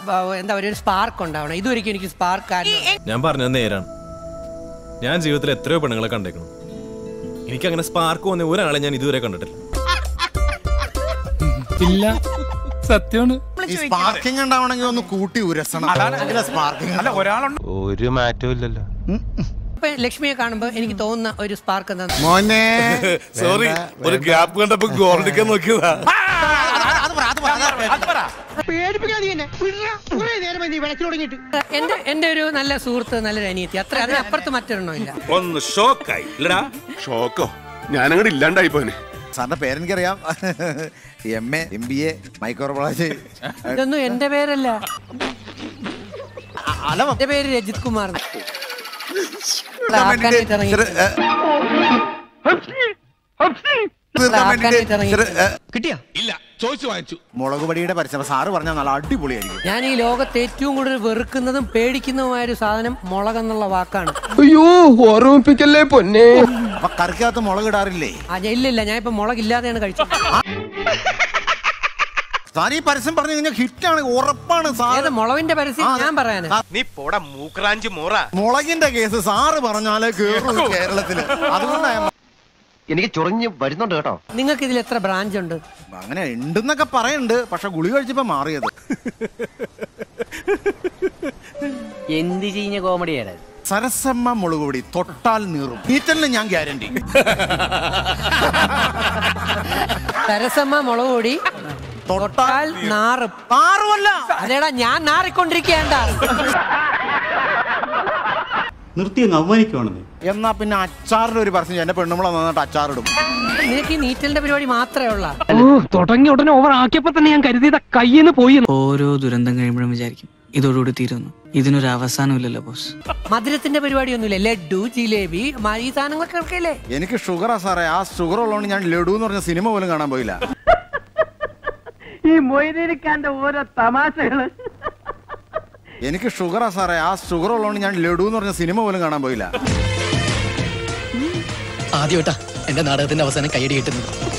എന്താ പറയുക, ഒരു സ്പാർക്ക് ഉണ്ടാവണം. ഇതുവരെയ്ക്കും എനിക്ക് സ്പാർക്ക്. ഞാൻ പറഞ്ഞത് നേരാണ്. ഞാൻ ജീവിതത്തിൽ എത്രയോ പെണ്ണുങ്ങളെ കണ്ടേക്കണം. എനിക്ക് അങ്ങനെ സ്പാർക്ക് വന്ന ഒരാളെ ഞാൻ ഇതുവരെ കണ്ടിട്ടില്ല. ഇല്ല, സത്യമാണ്. സ്പാർക്കിംഗ് ഉണ്ടാവണമെങ്കിൽ ഒന്ന് കൂട്ടി ഉരസണം. ഒരു മാറ്റവും ഇല്ലല്ലോ. ലക്ഷ്മിയെ കാണുമ്പോ എനിക്ക് തോന്നുന്ന ഒരു സ്പാർക്ക് എന്താ, മോനെ സോറി, ഒരു ഗ്യാപ്പ് കണ്ടപ്പോ ഗോൾഡിക്കാൻ നോക്കിയതാ. എന്റെ ഒരു നല്ല സുഹൃത്ത്, നല്ലൊരു അനിയത്തി, അത്ര അതിനപ്പുറത്ത് മറ്റൊരെണ്ണോ ഇല്ല. ഒന്ന് ഷോക്കായി. ഇല്ലടാ ഷോക്കോ, ഞാനങ്ങോട്ട് ഇല്ലാണ്ടായി പോനെ. സാറിന്റെ പേരെനിക്കറിയാം. MA MBA microbiology. ഇതൊന്നും എന്റെ പേരല്ല, എന്റെ പേര് രജിത് കുമാർ. മുളക് പൊടിയുടെ പരസ്യം സാറ് പറഞ്ഞാൽ നല്ല അടിപൊളിയായിരിക്കും. ഞാൻ ഈ ലോകത്ത് ഏറ്റവും കൂടുതൽ വെറുക്കുന്നതും പേടിക്കുന്നതുമായ ഒരു സാധനം മുളകെന്നുള്ള വാക്കാണ്. അയ്യോ, ഓർമ്മിപ്പിക്കല്ലേ പൊന്നെ. അപ്പൊ കറിക്കകത്ത് മുളക് ഇടാറില്ലേ? ഇല്ലില്ല, ഞാൻ ഇപ്പൊ മുളകില്ലാതെയാണ് കഴിച്ചത്. സാർ ഈ പരസ്യം പറഞ്ഞു കഴിഞ്ഞാൽ ഹിറ്റാണ്, ഉറപ്പാണ്. മുളകിന്റെ പരസ്യം ഞാൻ പറയാനാ. നീ പോടാ മൂക്രാഞ്ചി മോറ. മുളകിന്റെ കേസ് സാറ് പറഞ്ഞാലേ കേറുള്ളൂ കേരളത്തില്. അതുകൊണ്ടാണ് എനിക്ക് ചൊറിഞ്ഞ് വരുന്നുണ്ട് കേട്ടോ. നിങ്ങൾക്ക് ഇതിൽ എത്ര ബ്രാഞ്ച് ഉണ്ട്? അങ്ങനെ ഉണ്ടെന്നൊക്കെ പറയുന്നുണ്ട്, പക്ഷെ ഗുളി കഴിച്ചപ്പോ മാറിയത്. എന്ത് ചീഞ്ഞ കോമഡിയാണ്. സരസമ്മ മുളക് പൊടി തൊട്ടാൽ നീറും. നീറ്റലിന് ഞാൻ ഗ്യാരണ്ടി. സരസമ്മ മുളക് പൊടി തൊട്ടാൽ നാറും. മാറുമല്ല, അതേടാ ഞാൻ നാറിക്കൊണ്ടിരിക്കേണ്ട. നിർത്തി അങ്ങ് അവമാനിക്കുവാണെന്ന്. എന്നാ പിന്നെ അച്ചാറിന്റെ ഒരു പരസ്യം, എന്റെ പെണ്ണുമ്പള നന്നായിട്ട് അച്ചാറിടും. നിനക്ക് ഈ നീറ്റലിന്റെ പരിപാടി മാത്രമേ ഉള്ള. തുടങ്ങിയ ഉടനെ ഓവർ ആക്കിയപ്പോ തന്നെ ഞാൻ കരുതിയത് കയ്യിന്ന് പോയി. ഓരോ ദുരന്തം കഴിയുമ്പോഴും വിചാരിക്കും ഇതോടുകൂടി തീരുന്നു, ഇതിനൊരു അവസാനം ഇല്ലല്ലോ ബോസ്. മധുരത്തിന്റെ പരിപാടിയൊന്നുമില്ല, ലഡു, ജിലേബി, ഈ സാധനങ്ങളൊക്കെ ഇല്ലേ? എനിക്ക് ഷുഗറാ സാറേ. ആ ഷുഗർ ഉള്ളതുകൊണ്ട് ഞാൻ ലഡു എന്ന് പറഞ്ഞ സിനിമ പോലും കാണാൻ പോയില്ല. ഈ മൊയ്തീനിക്കാന്റെ ഓരോ തമാശകള്. എനിക്ക് ഷുഗറാ സാറേ. ആ ഷുഗർ ഉള്ളതുകൊണ്ട് ഞാൻ ലഡു എന്ന് പറഞ്ഞ സിനിമ പോലും കാണാൻ പോയില്ല. ആദ്യമായിട്ടാ എന്റെ നാടകത്തിന്റെ അവസാനം കൈയടി കിട്ടുന്നത്.